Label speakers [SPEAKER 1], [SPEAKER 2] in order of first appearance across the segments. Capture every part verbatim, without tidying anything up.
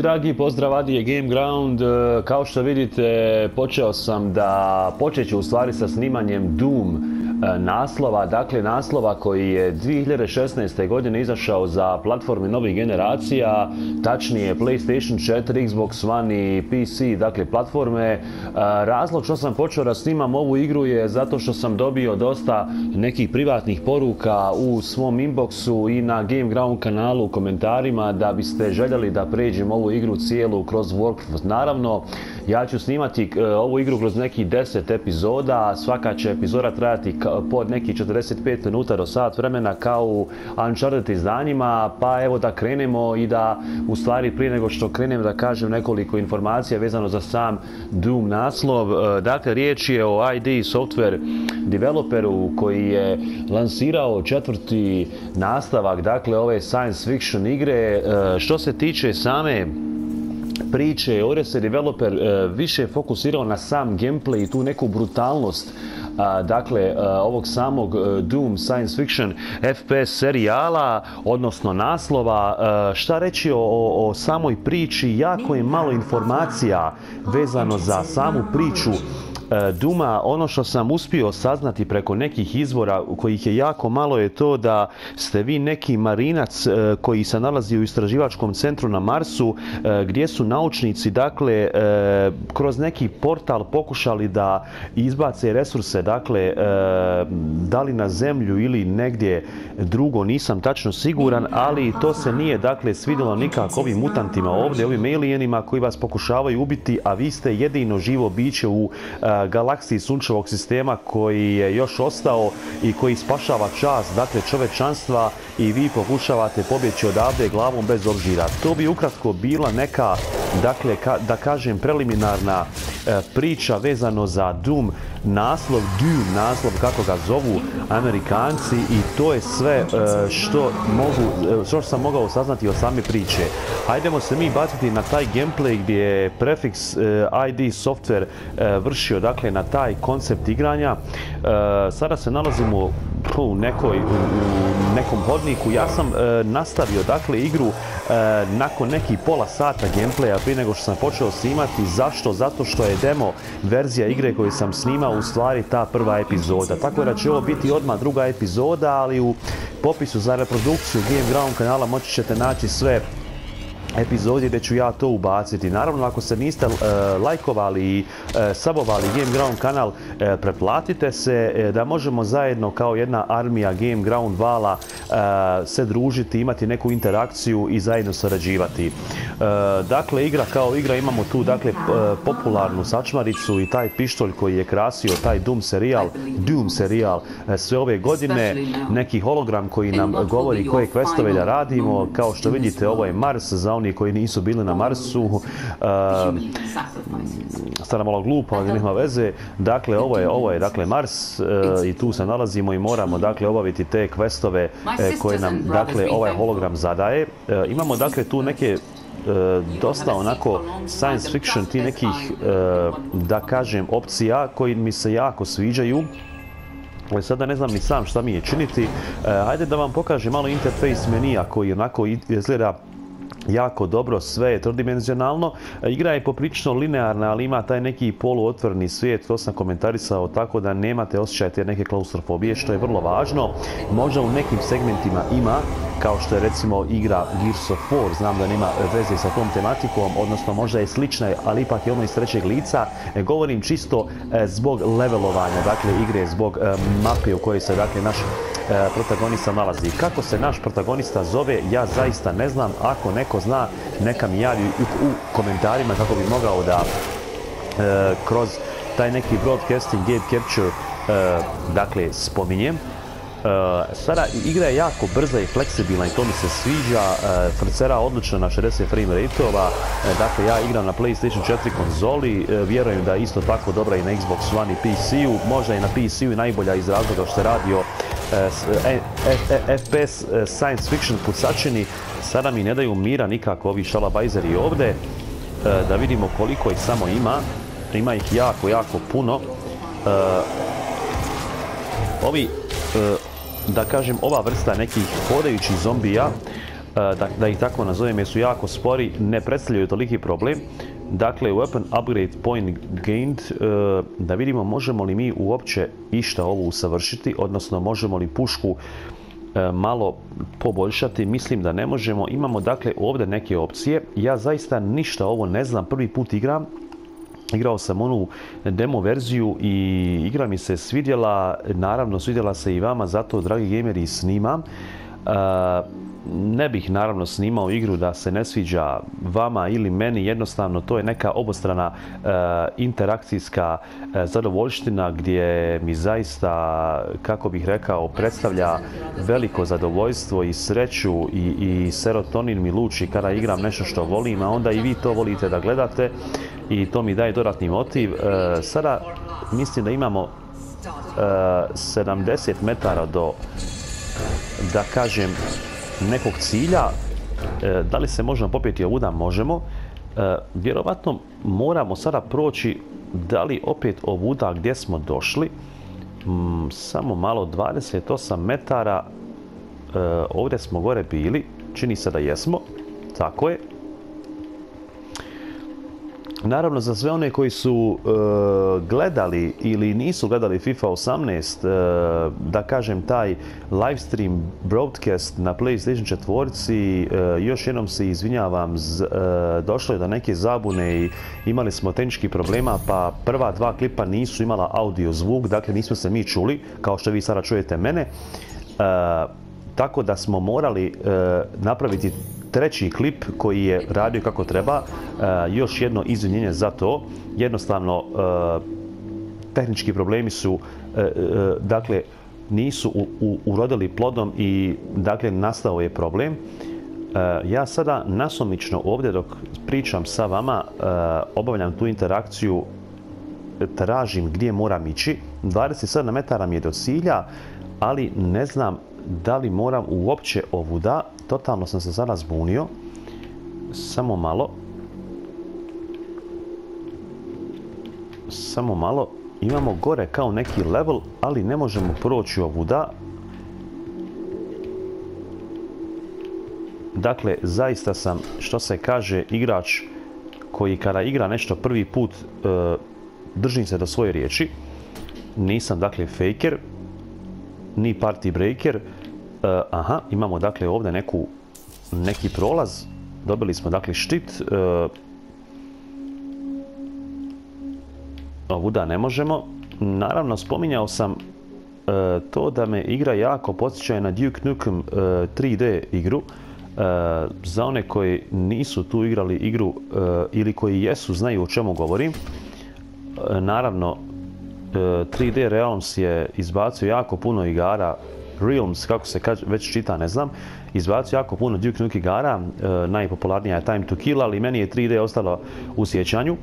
[SPEAKER 1] dragi, pozdrav Adije Gameground. Kao što vidite, počeo sam da, počet ću u stvari sa snimanjem Doom naslova, dakle naslova koji je dvije hiljade šesnaeste. godine izašao za platforme novih generacija, tačnije PlayStation četiri, Xbox One i P C, dakle platforme. Razlog što sam počeo da snimam ovu igru je zato što sam dobio dosta nekih privatnih poruka u svom inboxu i na Gameground kanalu u komentarima da biste željeli da pređem ovu igru cijelu kroz workflow. Naravno, ja ću snimati ovu igru kroz nekih deset epizoda, svaka će epizoda trajati pod nekih četrdeset pet minuta do sat vremena kao u Uncharted izdanjima, pa evo da krenemo i da u stvari prije nego što krenem da kažem nekoliko informacija vezano za sam Doom naslov. Dakle, riječ je o I D Software developeru koji je lansirao četvrti nastavak, dakle ove science fiction igre. Što se tiče same priče, ovdje se developer uh, više fokusirao na sam gameplay i tu neku brutalnost uh, dakle uh, ovog samog uh, Doom science fiction F P S serijala, odnosno naslova. Uh, šta reći o, o, o samoj priči? Jako je malo informacija vezano za samu priču Duma. Ono što sam uspio saznati preko nekih izvora kojih je jako malo je to da ste vi neki marinac koji se nalazi u istraživačkom centru na Marsu, gdje su naučnici dakle kroz neki portal pokušali da izbace resurse, dakle da li na zemlju ili negdje drugo, nisam tačno siguran, ali to se nije dakle svidjelo nikako ovim mutantima ovdje, ovim alienima koji vas pokušavaju ubiti, a vi ste jedino živo biće u galaksiji sunčevog sistema koji je još ostao i koji spašava čast, dakle čovečanstva, i vi pokušavate pobjeći odavde glavom bez obzira. To bi ukratko bila neka, dakle, ka, da kažem, preliminarna e, priča vezano za Doom naslov, Doom naslov kako ga zovu Amerikanci, i to je sve e, što mogu, e, što sam mogao saznati o same priče. Hajdemo se mi baciti na taj gameplay gdje je Prefix e, I D Software e, vršio dakle na taj koncept igranja. E, sada se nalazimo u nekoj, u nekom hodniku. Ja sam e, nastavio dakle igru e, nakon nekih pola sata gameplaya prije nego što sam počeo snimati. Zašto? Zato što je demo verzija igre koju sam snimao u stvari ta prva epizoda. Tako da će ovo biti odmah druga epizoda, ali u popisu za reprodukciju Gameground kanala moći ćete naći sve epizode gdje ću ja to ubaciti. Naravno, ako se niste uh, lajkovali i uh, subovali Gameground kanal, uh, pretplatite se uh, da možemo zajedno kao jedna armija Gameground vala uh, se družiti, imati neku interakciju i zajedno sarađivati. Uh, dakle, igra kao igra, imamo tu dakle uh, popularnu sačmaricu i taj pištolj koji je krasio taj Doom serijal, Doom serijal uh, sve ove godine, neki hologram koji nam govori koje questove da radimo. Kao što vidite, ovo je Mars, za oni koji nisu bili na Marsu. Uh, Stara malo glupo, ali nema veze. Dakle, ovo je, ovo je dakle Mars uh, i tu se nalazimo i moramo dakle obaviti te questove uh, koje nam dakle ovaj hologram zadaje. Uh, imamo dakle tu neke Uh, dosta onako science fiction, ti nekih uh, da kažem opcija koji mi se jako sviđaju. Ali sada ne znam ni sam šta mi je činiti. Uh, hajde da vam pokažem malo interfejs menija koji onako izgleda jako dobro, sve je trodimenzionalno. Igra je poprilično linearna, ali ima taj neki poluotvoreni svijet, to sam komentarisao, tako da nemate osjećaj te neke klaustrofobije, što je vrlo važno. Možda u nekim segmentima ima, kao što je recimo igra Gears of War, znam da nema veze sa tom tematikom, odnosno možda je slična, ali ipak je ono iz trećeg lica. Govorim čisto zbog levelovanja, dakle igre, zbog mape u kojoj se dakle naš protagonista nalazi. Kako se naš protagonista zove, ja zaista ne znam. Ako neko zna, neka mi javi u, u komentarima kako bi mogao da e, kroz taj neki broadcasting, game capture, e, dakle, spominjem. Uh, sada igra je jako brza i fleksibilna i to mi se sviđa. Uh, frcera odlično na šezdeset frame rateova. Uh, dakle, ja igram na PlayStation četiri konzoli, uh, vjerujem da je isto tako dobra i na Xbox One i P C-u, možda i na P C-u i najbolja iz razloga što se radi o uh, F P S uh, science fiction pucačini. Sada mi ne daju mira nikako ovi šalabajzeri ovdje. Uh, da vidimo koliko ih samo ima. Ima ih jako, jako puno. Uh, ovi uh, da kažem, ova vrsta nekih hodajućih zombija da, da ih tako nazovem, jer su jako spori, ne predstavljaju toliki problem. Dakle, weapon upgrade point gained, da vidimo možemo li mi uopće išta ovo usavršiti, odnosno možemo li pušku malo poboljšati. Mislim da ne možemo. Imamo dakle ovdje neke opcije. Ja zaista ništa ovo ne znam, prvi put igram. Igrao sam onu demo verziju i igra mi se svidjela, naravno svidjela se i vama, zato dragi gameri snimam. Ne bih naravno snimao igru da se ne sviđa vama ili meni, jednostavno to je neka obostrana e, interakcijska e, zadovoljština gdje mi zaista, kako bih rekao, predstavlja veliko zadovoljstvo i sreću i, i serotonin mi luči kada igram nešto što volim, a onda i vi to volite da gledate i to mi daje dodatni motiv. E, sada mislim da imamo e, sedamdeset metara do, da kažem, nekog cilja. E, da li se možemo popeti ovuda? Možemo. E, vjerovatno moramo sada proći, da li opet ovuda gdje smo došli. Mm, samo malo, dvadeset osam metara. E, ovdje smo gore bili. Čini se da jesmo. Tako je. Naravno, za sve one koji su e, gledali ili nisu gledali FIFA osamnaest, e, da kažem taj livestream broadcast na PlayStation četiri, e, još jednom se izvinjavam, z, e, došlo je do neke zabune i imali smo tehničkih problema, pa prva dva klipa nisu imala audio zvuk, dakle nismo se mi čuli, kao što vi sada čujete mene. E, tako da smo morali e, napraviti treći klip koji je radio kako treba. E, još jedno izvinjenje za to. Jednostavno, e, tehnički problemi su, e, e, dakle, nisu u, u, urodili plodom i, dakle, nastao je problem. E, ja sada nasumično ovdje dok pričam sa vama, e, obavljam tu interakciju, tražim gdje moram ići. dvadeset sedam metara mi je do cilja, ali ne znam da li moram uopće ovuda. Totalno sam se sada zbunio. Samo malo. Samo malo. Imamo gore kao neki level, ali ne možemo proći ovuda. Dakle, zaista sam, što se kaže, igrač koji kada igra nešto prvi put, e, držim se do svoje riječi. Nisam, dakle, faker, ni party breaker. Uh, aha, imamo dakle ovdje neku, neki prolaz. Dobili smo dakle štit. Uh, ovuda ne možemo. Naravno, spominjao sam uh, to da me igra jako podsjeća na Duke Nukem uh, tri D igru. Uh, za one koji nisu tu igrali igru uh, ili koji jesu, znaju o čemu govorim. Uh, naravno, uh, tri D Realms je izbacio jako puno igara. Realms, kako se kaže, već čita, ne znam, izbacio jako puno Duke Nukem igara, e, najpopularnija je Time to Kill, ali meni je tri D ostalo u sjećanju.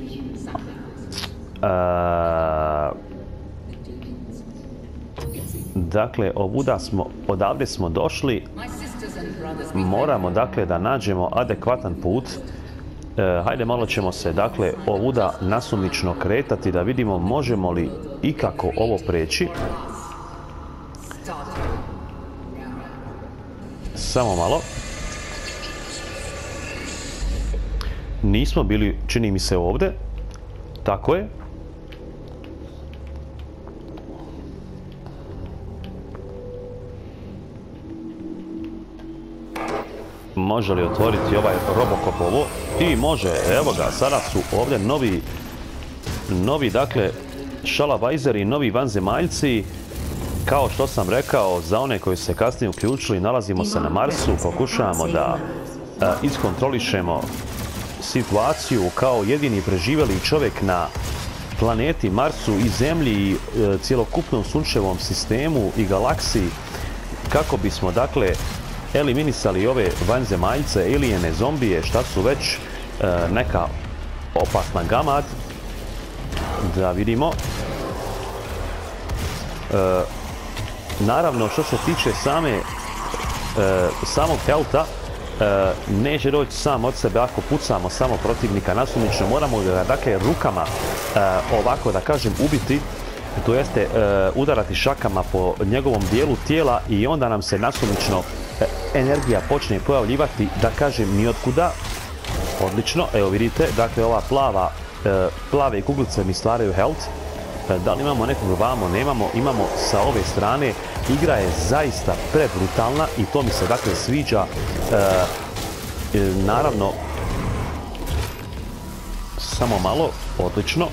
[SPEAKER 1] E, dakle, ovuda smo, odavde smo došli, moramo dakle da nađemo adekvatan put. E, hajde malo ćemo se dakle ovuda nasumično kretati da vidimo možemo li ikako ovo preći. Samo malo. Nismo bili, čini mi se, ovdje. Tako je. Može li otvoriti ovaj Robocop ovo? I može, evo ga, sada su ovdje novi, novi, dakle, šalabajzeri, novi vanzemaljci. Kao što sam rekao, za one koji su se kasnije uključili, nalazimo se na Marsu, pokušavamo da a, iskontrolišemo situaciju kao jedini preživjeli čovjek na planeti Marsu i Zemlji i e, cjelokupnom sunčevom sistemu i galaksiji, kako bismo, dakle, eliminisali ove vanzemaljce, alijene, zombije, šta su već, e, neka opasna gamad. Da vidimo. E, Naravno, što se tiče same, e, samog helta, e, neće doći sam od sebe ako pucamo samo protivnika nasumično. Moramo ga, dakle, rukama e, ovako, da kažem, ubiti, to jeste e, udarati šakama po njegovom dijelu tijela i onda nam se nasumično energija počne pojavljivati, da kažem, nijotkuda. Odlično, evo vidite, dakle ova plava, plave kuglice mi stvaraju health. Da li imamo nekog vamo? Nemamo, imamo sa ove strane. Igra je zaista prebrutalna i to mi se dakle sviđa. Naravno, samo malo, odlično.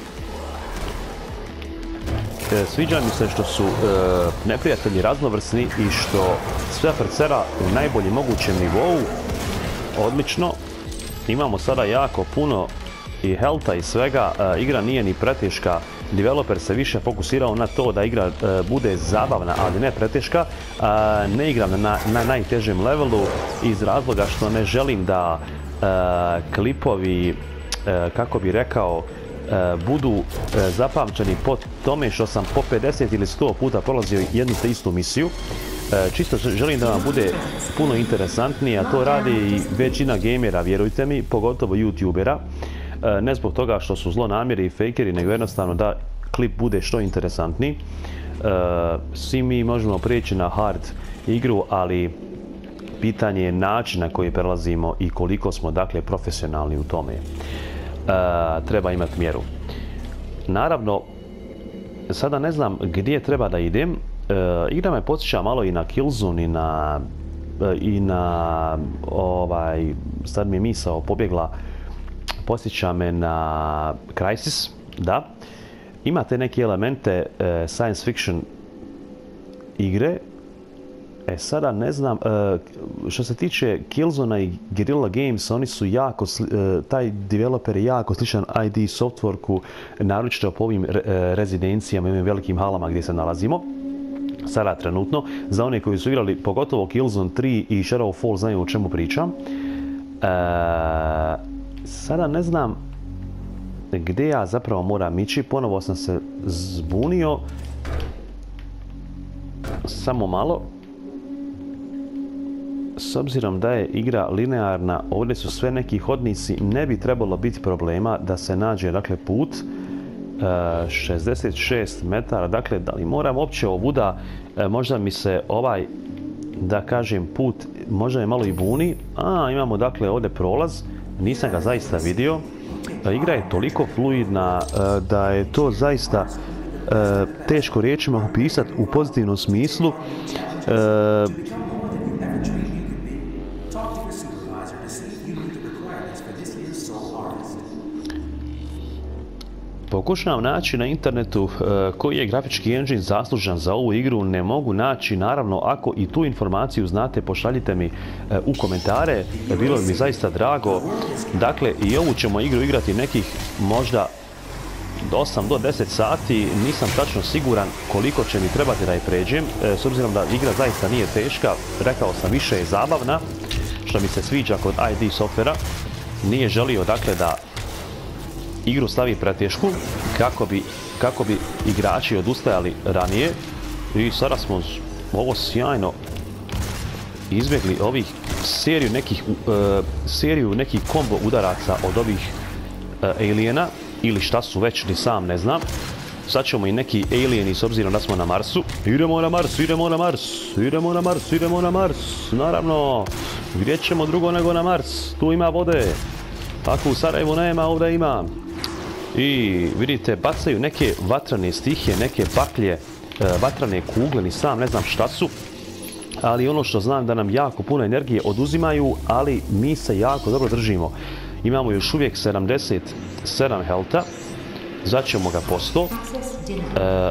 [SPEAKER 1] Sviđa mi se što su neprijatelji raznovrsni i što sve percera u najboljem mogućem nivou. Odlično. Imamo sada jako puno i healtha i svega. Igra nije ni preteška. Developer se više fokusirao na to da igra bude zabavna, ali ne preteška. Ne igram na, na najtežem levelu iz razloga što ne želim da klipovi, kako bi rekao, budu zapamćeni po tome što sam po pedeset ili sto puta prolazio jednu te istu misiju. Čisto želim da vam bude puno interesantnije, a to radi i većina gamera, vjerujte mi, pogotovo youtubera. Ne zbog toga što su zlonamjeri i fakeri, nego jednostavno da klip bude što interesantniji. Svi mi možemo prijeći na hard igru, ali pitanje je način na koji prelazimo i koliko smo dakle profesionalni u tome. Treba imati mjeru. Naravno, sada ne znam gdje treba da idem. Igra me podsjeća malo i na Killzone i na i na ovaj, sad mi je misao pobjegla, podsjeća me na Crysis, da. Imate neke elemente e, science fiction igre. E sada ne znam, e, što se tiče Killzona i Guerrilla Games, oni su jako, e, taj developer je jako sličan I D Softworku, naročito po ovim re, rezidencijama i ovim velikim halama gdje se nalazimo. Sada trenutno, za one koji su igrali, pogotovo Killzone tri i Shadowfall, znaju o čemu pričam. E, sada ne znam gdje ja zapravo moram ići, ponovo sam se zbunio. Samo malo. S obzirom da je igra linearna, ovdje su sve neki hodnici, ne bi trebalo biti problema da se nađe dakle put. E, šezdeset šest metara, dakle da li moram uopće ovuda, e, možda mi se ovaj, da kažem, put možda je malo i buni. A, imamo dakle ovdje prolaz, nisam ga zaista vidio. E, igra je toliko fluidna e, da je to zaista e, teško riječima opisati u pozitivnom smislu. E, Pokušavam naći na internetu uh, koji je grafički engine zaslužan za ovu igru. Ne mogu naći, naravno, ako i tu informaciju znate, pošaljite mi uh, u komentare. Bilo bi mi zaista drago. Dakle, i ovu ćemo igru igrati nekih možda osam do deset sati. Nisam tačno siguran koliko će mi trebati da je pređem. Uh, s obzirom da igra zaista nije teška, rekao sam, više je zabavna, što mi se sviđa kod I D Softvera. Nije želio, dakle, da igru stavi pretešku kako bi, kako bi igrači odustajali ranije. I sada smo ovo sjajno izbjegli ovih seriju nekih, uh, seriju nekih kombo udaraca od ovih uh, aliena, ili šta su već, ni sam ne znam. Sad ćemo i neki alieni, s obzirom da smo na Marsu. Idemo na Mars, idemo na Mars, idemo na Mars, idemo na Mars. Naravno, gdje ćemo drugo nego na Mars? Tu ima vode. Ako u Sarajevu nema, ovdje ima. I vidite, bacaju neke vatrane stihije, neke baklje, vatrane kugle, ni sam ne znam šta su. Ali ono što znam da nam jako puno energije oduzimaju, ali mi se jako dobro držimo. Imamo još uvijek sedamdeset sedam healtha, začemo ga po sto. E,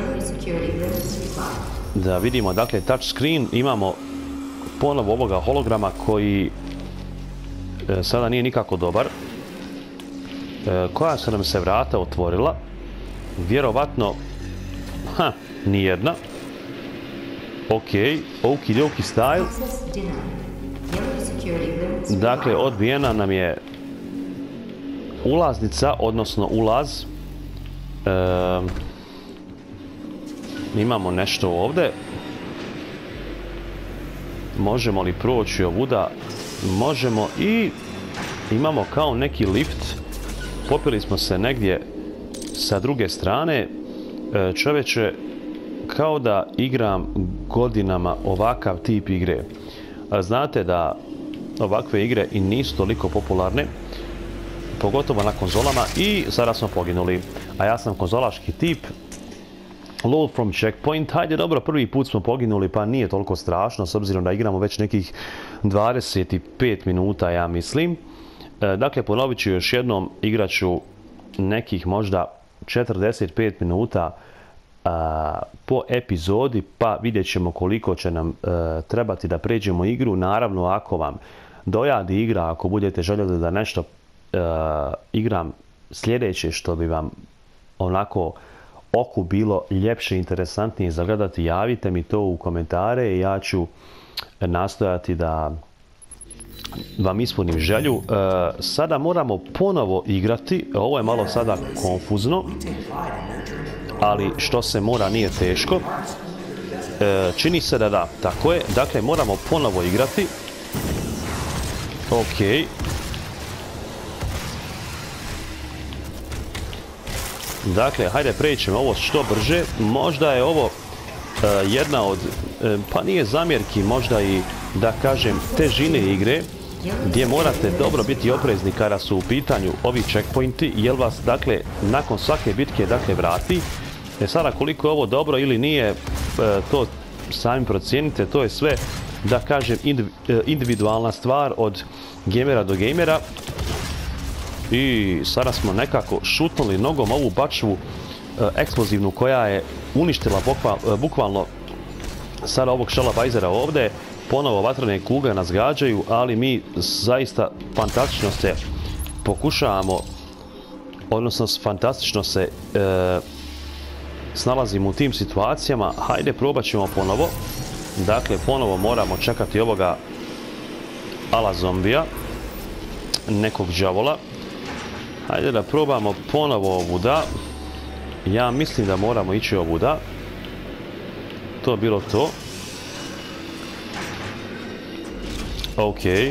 [SPEAKER 1] da vidimo, dakle, touch screen, imamo ponovo ovoga holograma koji e, sada nije nikako dobar. E, koja su nam se vrata otvorila? Vjerovatno, ha, nijedna. Ok, okidoki style. Dakle, odbijena nam je ulaznica, odnosno ulaz. E, imamo nešto ovdje. Možemo li proći ovuda? Možemo i imamo kao neki lift. Popili smo se negdje sa druge strane. E, čovječe, kao da igram godinama ovakav tip igre. Znate da ovakve igre i nisu toliko popularne, pogotovo na konzolama, i sada smo poginuli. A ja sam konzolaški tip. Load from checkpoint. Hajde, dobro, prvi put smo poginuli, pa nije toliko strašno, s obzirom da igramo već nekih dvadeset pet minuta, ja mislim. Dakle, ponovit ću još jednom, igraću nekih možda četrdeset pet minuta a, po epizodi, pa vidjet ćemo koliko će nam a, trebati da pređemo igru. Naravno, ako vam dojadi igra, ako budete željeli da nešto a, igram sljedeće što bi vam onako oku bilo ljepše, interesantnije za gledati, javite mi to u komentare i ja ću nastojati da vam ispunim želju. E, sada moramo ponovo igrati. Ovo je malo sada konfuzno, ali što se mora nije teško. E, čini se da da, tako je. Dakle, moramo ponovo igrati. Ok. Dakle, hajde prećemo ovo što brže. Možda je ovo e, jedna od, e, pa nije zamjerki, možda i da kažem težine igre, gdje morate dobro biti oprezni kada su u pitanju ovi checkpointi, jer vas, dakle, nakon svake bitke, dakle, vrati. E sada, koliko je ovo dobro ili nije, e, to sami procijenite, to je sve, da kažem, individualna stvar od gamera do gamera. I sada smo nekako šutnuli nogom ovu bačvu e, eksplozivnu koja je uništila bukval, e, bukvalno sada ovog šalabajzera ovdje. Ponovo vatrene kugle nas gađaju, ali mi zaista fantastično se pokušavamo, odnosno fantastično se e, snalazimo u tim situacijama. Hajde, probat ćemo ponovo. Dakle, ponovo moramo čekati ovoga ala zombija, nekog đavola. Hajde da probamo ponovo ovuda. Ja mislim da moramo ići ovuda. To je bilo to. Ok. E,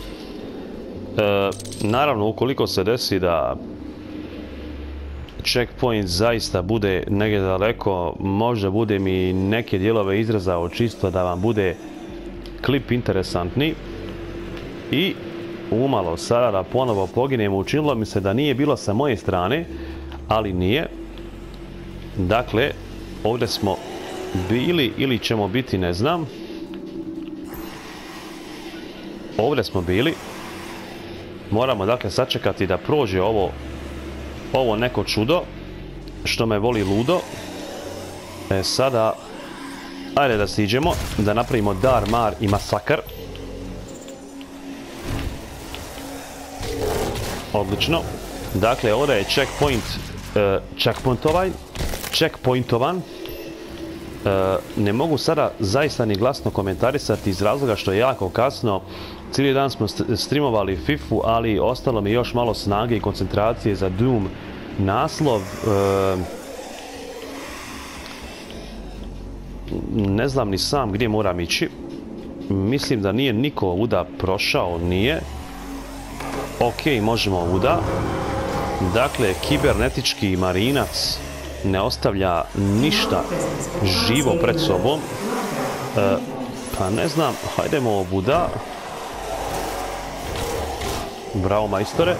[SPEAKER 1] naravno, ukoliko se desi da checkpoint zaista bude negdje daleko, možda bude mi neke dijelove izrezao čisto da vam bude klip interesantni. I umalo sada da ponovo poginemo. Učinilo mi se da nije bilo sa moje strane, ali nije. Dakle, ovdje smo bili ili ćemo biti, ne znam. Ovdje smo bili. Moramo, dakle, sačekati da prođe ovo ovo neko čudo što me voli ludo. E sada, ajde da siđemo, da napravimo dar, mar i masakr. Odlično. Dakle, ovdje je checkpoint uh, checkpointovan. checkpointovan. Uh, ne mogu sada zaista ni glasno komentarisati iz razloga što je jako kasno. Cijeli dan smo streamovali fifu, ali ostalo mi još malo snage i koncentracije za Doom naslov. Uh, ne znam ni sam gdje moram ići. Mislim da nije niko ovuda prošao, nije. Ok, možemo ovuda. Dakle, kibernetički marinac ne ostavlja ništa živo pred sobom. E, pa ne znam, hajdemo ovuda. Bravo, majstore.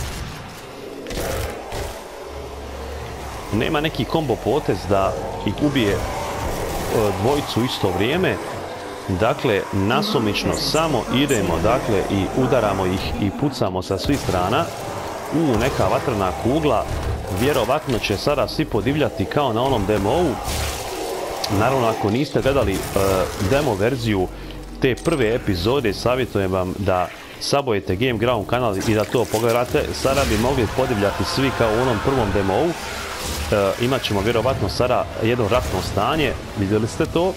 [SPEAKER 1] Nema neki kombo potez da ih ubije dvojicu u isto vrijeme. Dakle, nasumično samo idemo, dakle, i udaramo ih i pucamo sa svih strana. U, neka vatrena kugla. Vjerovatno će sada svi podivljati kao na onom demo-u. Naravno, ako niste gledali uh, demo verziju te prve epizode, savjetujem vam da sabojete Game Ground kanal i da to pogledate. Sada bi mogli podivljati svi kao u onom prvom demo-u. Uh, imat ćemo vjerovatno sada jedno ratno stanje. Vidjeli ste to?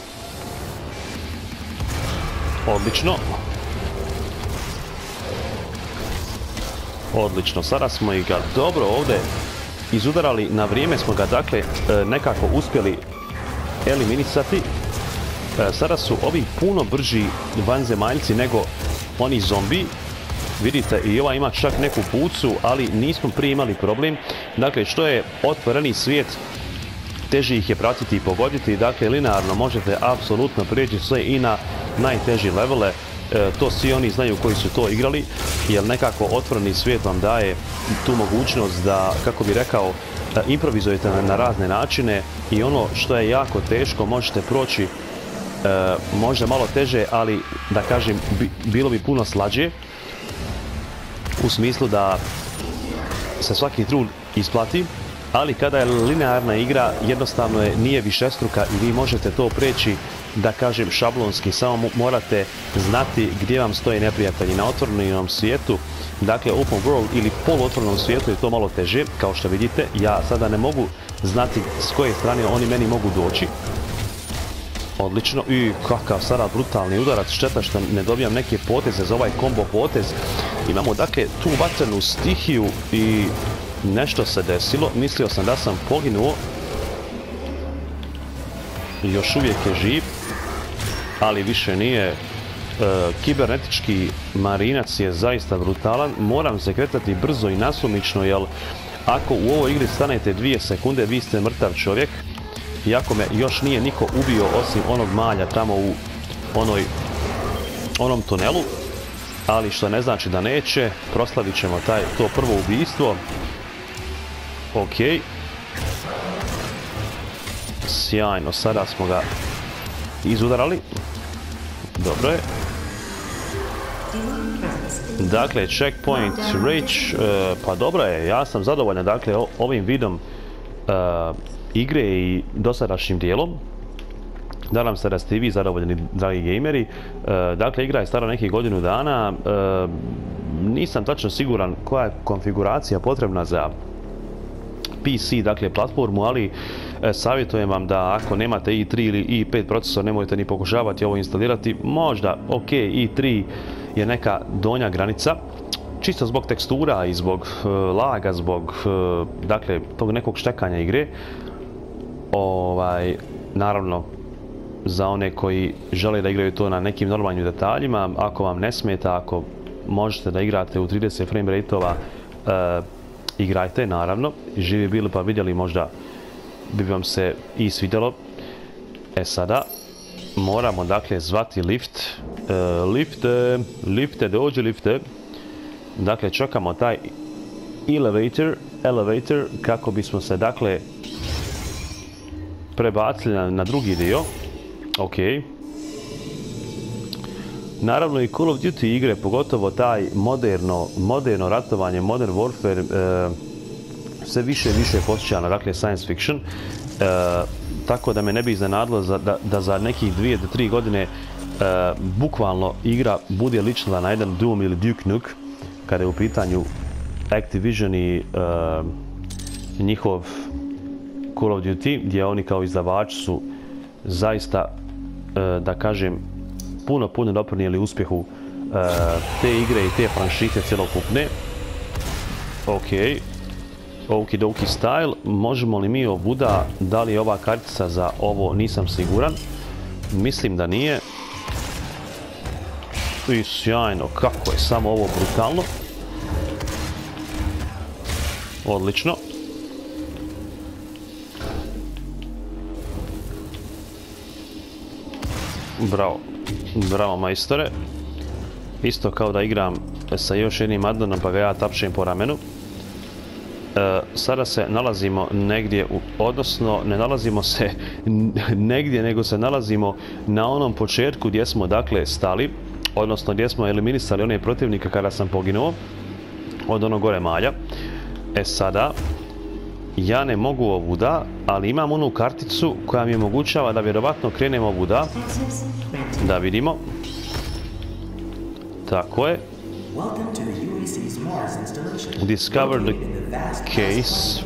[SPEAKER 1] Odlično. Odlično. Sada smo i ga dobro ovdje izudarali. Na vrijeme smo ga, dakle, nekako uspjeli eliminisati. Sada su ovi puno brži vanzemaljci nego oni zombi. Vidite, i ova ima čak neku pucu, ali nismo prije imali problem. Dakle, što je otvoreni svijet, teži ih je pratiti i pogoditi. Dakle, linearno možete apsolutno prijeći sve i na najteži levele. E, to svi oni znaju koji su to igrali, jer nekako otvoreni svijet vam daje tu mogućnost da, kako bi rekao, improvizujete na, na razne načine i ono što je jako teško možete proći e, možda malo teže, ali da kažem bi, bilo bi puno slađe u smislu da se svaki trud isplati, ali kada je linearna igra jednostavno je, nije višestruka i vi možete to preći, da kažem, šablonski, samo morate znati gdje vam stoje neprijatelji. Na otvorenom svijetu, dakle open world ili poluotvorenom svijetu je to malo teže, kao što vidite. Ja sada ne mogu znati s koje strane oni meni mogu doći. Odlično. I kakav sada brutalni udarac, šteta što ne dobijam neke poteze za ovaj combo potez. Imamo dakle tu vatrenu stihiju i nešto se desilo. Mislio sam da sam poginuo. Još uvijek je živ, ali više nije. E, kibernetički marinac je zaista brutalan. Moram se kretati brzo i nasumično, jer ako u ovoj igri stanete dvije sekunde, vi ste mrtav čovjek. Iako me još nije niko ubio osim onog malja tamo u onoj, onom tunelu. Ali što ne znači da neće. Proslavit ćemo taj, to prvo ubijstvo. Ok. Sjajno, sada smo ga izudarali. Dobro je. Dakle, checkpoint reach, e, pa dobro je, ja sam zadovoljan dakle ovim vidom e, igre i dosadašnjim dijelom. Nadam se da ste i vi zadovoljni, dragi gameri. E, dakle, igra je stara nekih godinu dana. E, nisam tačno siguran koja je konfiguracija potrebna za P C, dakle platformu, ali e, savjetujem vam da ako nemate i tri ili i pet procesor, nemojte ni pokušavati ovo instalirati. Možda, ok, i tri je neka donja granica, čisto zbog tekstura i zbog e, laga, zbog e, dakle tog nekog štekanja igre. Ovaj, naravno, za one koji žele da igraju to na nekim normalnim detaljima, ako vam ne smeta, ako možete da igrate u trideset frame rate-ova, e, igrajte, naravno. Živi bili pa vidjeli, možda bi vam se i svidjelo. E sada moramo dakle zvati lift. E, lifte, lifte, dođi lifte. Dakle, čekamo taj elevator, elevator kako bismo se dakle prebacili na, na drugi dio. Ok. Naravno i Call of Duty igre, pogotovo taj moderno, moderno ratovanje, Modern Warfare, e, sve više i više posjeća na dakle science fiction. E, tako da me ne bi iznenadilo za, da, da za nekih dvije do tri godine e, bukvalno igra bude ličila na jedan Doom ili Duke Nukem, kada je u pitanju Activision i e, njihov Call of Duty, gdje oni kao izdavači su zaista, e, da kažem, puno, puno doprinijeli uspjehu uh, te igre i te franšize cjelokupne. Ok. Okidoki style. Možemo li mi ovuda, da li je ova kartica za ovo, nisam siguran. Mislim da nije. I sjajno, kako je samo ovo brutalno. Odlično. Bravo. Bravo, majstore. Isto kao da igram sa još jednim addonom pa ga ja tapšem po ramenu. E, sada se nalazimo negdje, u, odnosno ne nalazimo se negdje, nego se nalazimo na onom početku gdje smo dakle stali, odnosno gdje smo eliminisali one protivnika kada sam poginuo od onog gore malja. E sada, ja ne mogu ovuda, ali imam onu karticu koja mi omogućava da vjerovatno krenem ovuda. Da vidimo. Tako je. Discover the case.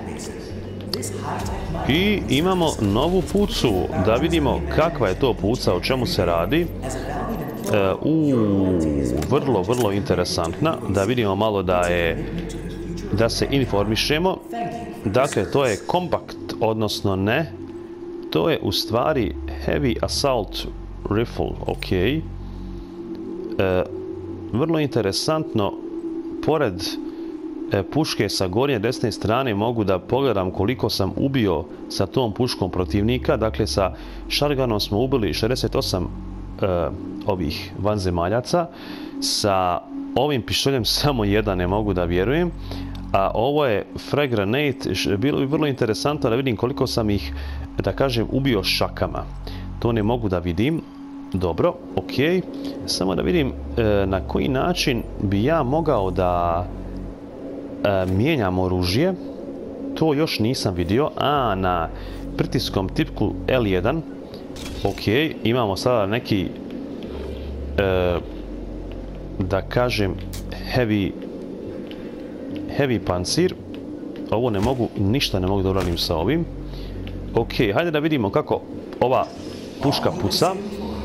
[SPEAKER 1] I imamo novu pucu. Da vidimo kakva je to puca, o čemu se radi. E, u, vrlo, vrlo interesantna. Da vidimo malo da je, da se informišemo. Dakle, to je compact, odnosno ne. To je u stvari heavy assault rifle, ok. E, vrlo interesantno, pored puške sa gornje desne strane mogu da pogledam koliko sam ubio sa tom puškom protivnika. Dakle, sa šarganom smo ubili šezdeset osam e, ovih vanzemaljaca. Sa ovim pištoljem samo jedan, ne mogu da vjerujem. A ovo je frag grenade. Bilo bi vrlo interesantno da vidim koliko sam ih, da kažem, ubio šakama. To ne mogu da vidim. Dobro, ok. Samo da vidim e, na koji način bi ja mogao da e, mijenjam oružje. To još nisam vidio. A, na pritiskom tipku L jedan. Ok, imamo sada neki e, da kažem heavy heavy pancir. Ovo ne mogu, ništa ne mogu da uradim sa ovim. Ok, hajde da vidimo kako ova puška puca.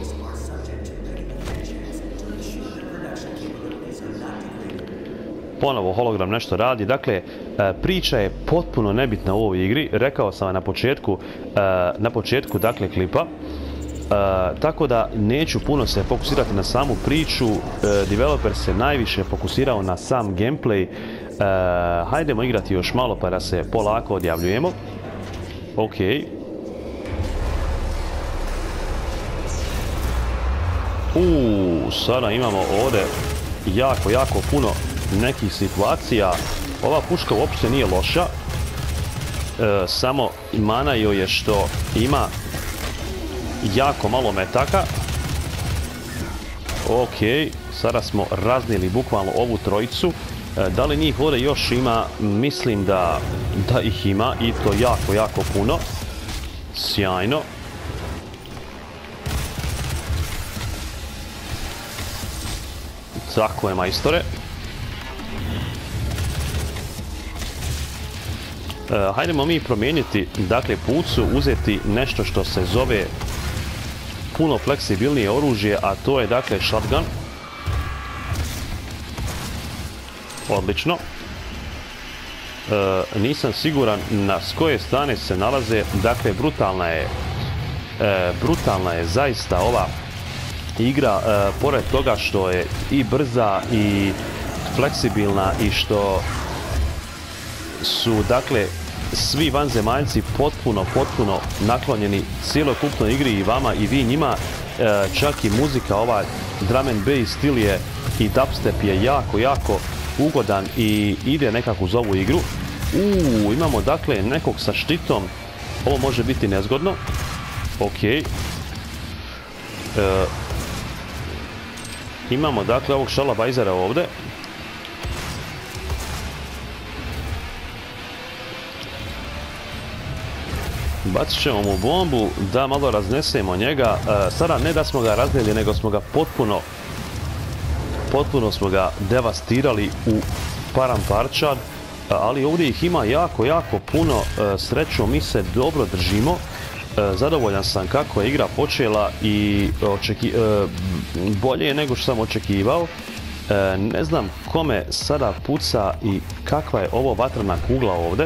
[SPEAKER 1] Ponovo hologram nešto radi. Dakle, priča je potpuno nebitna u ovoj igri. Rekao sam na početku, na početku dakle klipa. Tako da neću puno se fokusirati na samu priču. Developer se najviše fokusirao na sam gameplay. Hajdemo igrati još malo pa da se polako odjavljujemo. Ok. Uuu, sada imamo ovdje jako, jako puno nekih situacija. Ova puška uopšte nije loša. E, samo mana joj je što ima jako malo metaka. Ok, sada smo raznijeli bukvalno ovu trojicu. E, da li njih ovdje još ima? Mislim da, da ih ima i to jako, jako puno. Sjajno. Tako je, majstore. Uh, hajdemo mi promijeniti, dakle, pucu, uzeti nešto što se zove puno fleksibilnije oružje, a to je, dakle, shotgun. Odlično. Uh, nisam siguran na s koje strane se nalaze, dakle, brutalna je, uh, brutalna je zaista ova igra, uh, pored toga što je i brza i fleksibilna i što su, dakle, svi vanzemaljci potpuno, potpuno naklonjeni cijelokupnoj igri i vama i vi njima. E, čak i muzika, ova drum and bass stil je i dubstep je jako, jako ugodan i ide nekako uz ovu igru. Uuu, imamo dakle nekog sa štitom. Ovo može biti nezgodno. Ok. E, imamo dakle ovog šalabajzera ovdje. Bacit ćemo mu bombu da malo raznesemo njega. E, sada ne da smo ga raznijeli, nego smo ga potpuno potpuno smo ga devastirali u param parčad. E, ali ovdje ih ima jako, jako puno. E, srećom mi se dobro držimo. E, zadovoljan sam kako je igra počela i očeki, e, bolje je nego što sam očekivao. E, ne znam kome sada puca i kakva je ovo vatrena kugla ovdje.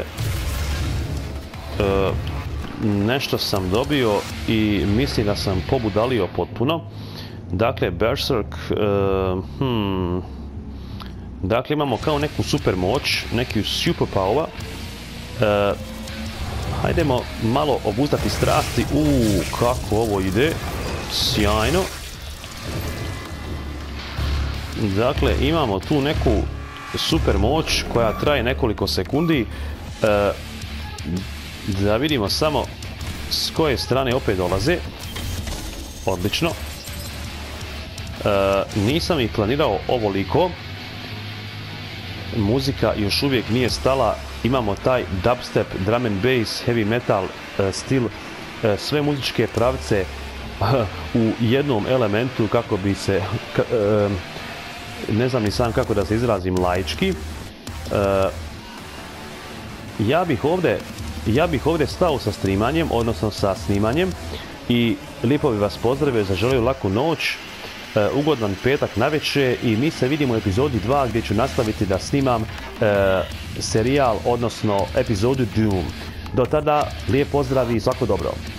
[SPEAKER 1] E, nešto sam dobio i mislim da sam pobudalio potpuno. Dakle, Berserk, uh, hmm, dakle imamo kao neku super moć, neki super power. Uh, hajdemo malo obuzdati strasti. Uuu, kako ovo ide, sjajno. Dakle, imamo tu neku super moć koja traje nekoliko sekundi. Uh, Da vidimo samo s koje strane opet dolaze. Odlično. E, nisam ih planirao ovoliko. Muzika još uvijek nije stala. Imamo taj dubstep, drum and bass, heavy metal e, stil. E, sve muzičke pravce e, u jednom elementu kako bi se... Ka, e, ne znam ni sam kako da se izrazim laički. E, ja bih ovdje... Ja bih ovdje stao sa streamanjem, odnosno sa snimanjem i lijepo bih vas pozdravio, zaželio laku noć, e, ugodan petak navečer i mi se vidimo u epizodi dva gdje ću nastaviti da snimam e, serijal, odnosno epizodu Doom. Do tada, lijep pozdrav i svako dobro.